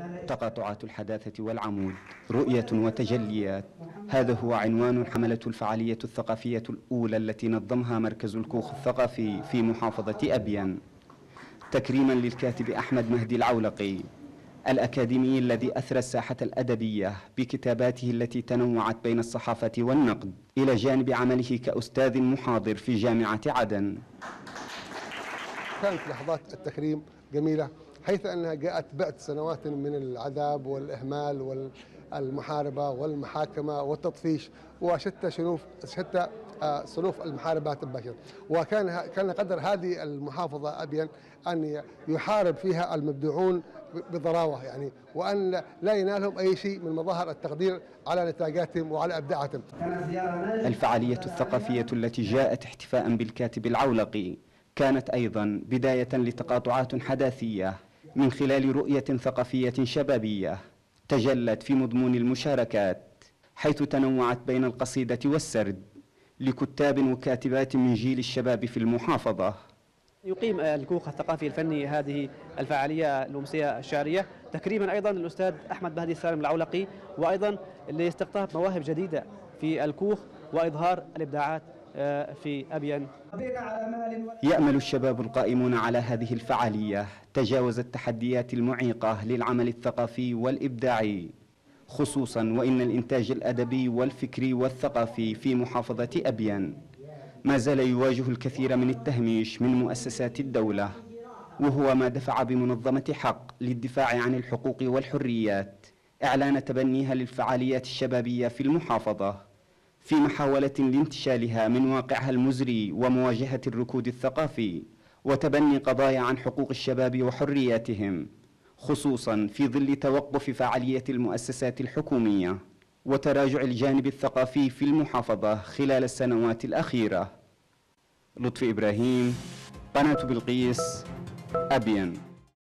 تقاطعات الحداثة والعمود، رؤية وتجليات، هذا هو عنوان حملته الفعالية الثقافية الأولى التي نظمها مركز الكوخ الثقافي في محافظة أبين، تكريما للكاتب أحمد مهدي العولقي الأكاديمي الذي أثرى الساحة الأدبية بكتاباته التي تنوعت بين الصحافة والنقد، إلى جانب عمله كأستاذ محاضر في جامعة عدن. كانت لحظات التكريم جميلة، حيث أنها جاءت بعد سنوات من العذاب والإهمال والمحاربة والمحاكمة والتطفيش وشتى صنوف المحاربات البشر، كان قدر هذه المحافظة أبين أن يحارب فيها المبدعون بضراوة، يعني وأن لا ينالهم أي شيء من مظاهر التقدير على نتاجاتهم وعلى إبداعاتهم. الفعالية الثقافية التي جاءت احتفاء بالكاتب العولقي كانت أيضا بداية لتقاطعات حداثية من خلال رؤية ثقافية شبابية تجلت في مضمون المشاركات، حيث تنوعت بين القصيدة والسرد لكتاب وكاتبات من جيل الشباب في المحافظة. يقيم الكوخ الثقافي الفني هذه الفعالية الأمسية الشعرية تكريما أيضا للأستاذ أحمد مهدي السالم العولقي، وأيضا لاستقطاب مواهب جديدة في الكوخ وإظهار الإبداعات في أبين. يأمل الشباب القائمون على هذه الفعالية تجاوز التحديات المعيقة للعمل الثقافي والإبداعي، خصوصا وإن الإنتاج الأدبي والفكري والثقافي في محافظة أبين ما زال يواجه الكثير من التهميش من مؤسسات الدولة، وهو ما دفع بمنظمة حق للدفاع عن الحقوق والحريات إعلان تبنيها للفعاليات الشبابية في المحافظة في محاولة لانتشالها من واقعها المزري ومواجهة الركود الثقافي وتبني قضايا عن حقوق الشباب وحرياتهم، خصوصا في ظل توقف فعالية المؤسسات الحكومية وتراجع الجانب الثقافي في المحافظة خلال السنوات الأخيرة. لطفي إبراهيم، قناة بلقيس، أبين.